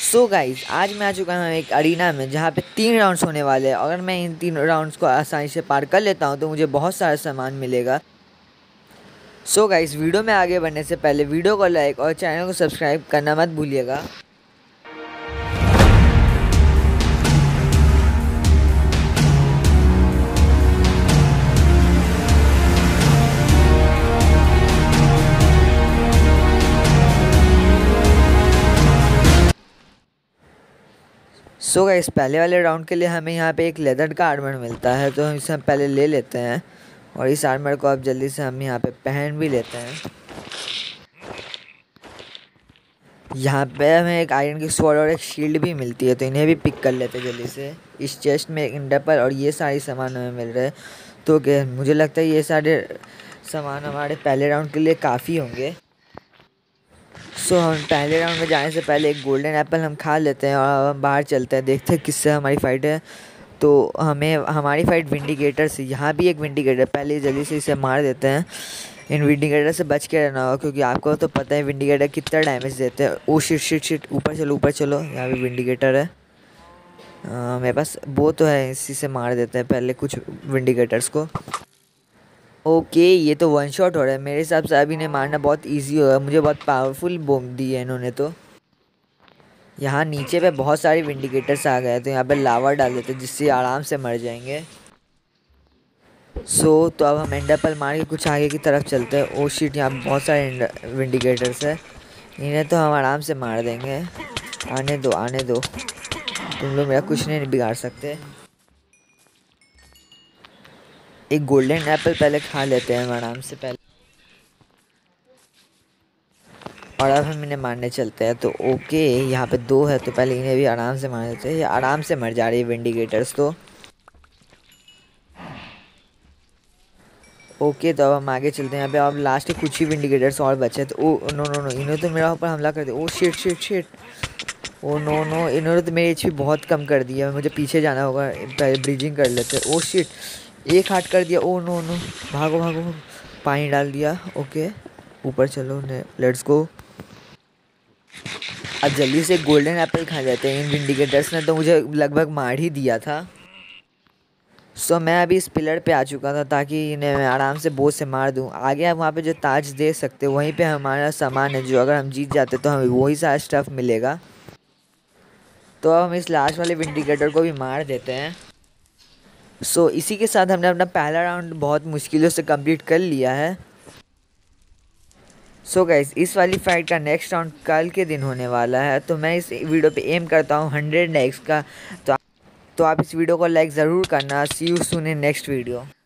So guys आज मैं आ चुका हूँ एक अरीना में जहाँ पे 3 राउंड्स होने वाले हैं। अगर मैं इन 3 राउंड्स को आसानी से पार कर लेता हूँ तो मुझे बहुत सारा सामान मिलेगा। सो गाइज वीडियो में आगे बढ़ने से पहले वीडियो को लाइक और चैनल को सब्सक्राइब करना मत भूलिएगा। सो गाइस पहले वाले राउंड के लिए हमें यहाँ पे एक लेदर का आर्मर मिलता है, तो हम इसे पहले ले लेते हैं और इस आर्मर को अब जल्दी से हम यहाँ पे पहन भी लेते हैं। यहाँ पे हमें एक आयरन की स्वॉर्ड और एक शील्ड भी मिलती है, तो इन्हें भी पिक कर लेते हैं जल्दी से। इस चेस्ट में एक इंडरपल और ये सारी सामान हमें मिल रहे हैं, तो क्या मुझे लगता है ये सारे सामान हमारे पहले राउंड के लिए काफ़ी होंगे। सो हम पहले राउंड में जाने से पहले एक गोल्डन एप्पल हम खा लेते हैं और हम बाहर चलते हैं, देखते हैं किससे हमारी फ़ाइट है। तो हमें हमारी फ़ाइट विंडिकेटर से, यहाँ भी एक विंडिकेटर, पहले जल्दी से इसे मार देते हैं। इन विंडिकेटर से बच के रहना होगा क्योंकि आपको तो पता है विंडिकेटर कितना डैमेज देते हैं। ओ शिट शिट शिट, ऊपर चलो, यहाँ भी विंडिकेटर है। मेरे पास वो तो है, इसी से मार देते हैं पहले कुछ विंडिकेटर्स को। ओके ये तो वन शॉट हो रहा है। मेरे हिसाब से अभी इन्हें मारना बहुत इजी होगा, मुझे बहुत पावरफुल बॉम्ब दी है इन्होंने। तो यहाँ नीचे पे बहुत सारे विंडिकेटर्स आ गए, तो यहाँ पे लावा डाल देते हैं जिससे आराम से मर जाएंगे। तो अब हम एंडरपल मार के कुछ आगे की तरफ चलते हैं। ओ शिट, यहाँ बहुत सारे विंडिकेटर्स है, इन्हें तो हम आराम से मार देंगे। आने दो, तुम लोग मेरा कुछ नहीं बिगाड़ सकते। एक गोल्डन एप्पल पहले खा लेते हैं हम आराम से पहले, और अब हम इन्हें मारने चलते हैं। तो ओके यहाँ पे 2 है, तो पहले इन्हें भी आराम से मार देते हैं। ये आराम से मर जा रही है विंडिकेटर्स तो। ओके तो अब हम आगे चलते हैं। यहाँ पे अब लास्ट के कुछ ही विंडिकेटर्स और बचे हैं। तो ओ नो नो नो, इन्होंने तो मेरा ऊपर हमला कर दिया। Oh shit shit shit, oh no no, इन्होंने तो मेरी एचपी बहुत कम कर दिया। मुझे पीछे जाना होगा, पहले ब्रीजिंग कर लेते हैं। ओ शिट, एक हार्ट कर दिया। ओ नो नो, भागो भागो, पानी डाल दिया। ओके ऊपर चलो, लेट्स गो। अब जल्दी से गोल्डन एप्पल खा जाते हैं। इन विंडिकेटर्स ने तो मुझे लगभग मार ही दिया था। मैं अभी इस पिलर पे आ चुका था ताकि इन्हें मैं आराम से बोझ से मार दूं। आगे आप वहाँ पे जो ताज दे सकते हो, वहीं पे हमारा सामान है जो अगर हम जीत जाते तो हमें वही सारा स्टफ़ मिलेगा। तो अब हम इस लास्ट वाले विंडिकेटर को भी मार देते हैं। इसी के साथ हमने अपना पहला राउंड बहुत मुश्किलों से कंप्लीट कर लिया है। गाइस इस वाली फाइट का नेक्स्ट राउंड कल के दिन होने वाला है, तो मैं इस वीडियो पे एम करता हूँ 100 लाइक्स का। तो आप इस वीडियो को लाइक ज़रूर करना। See you soon in next video.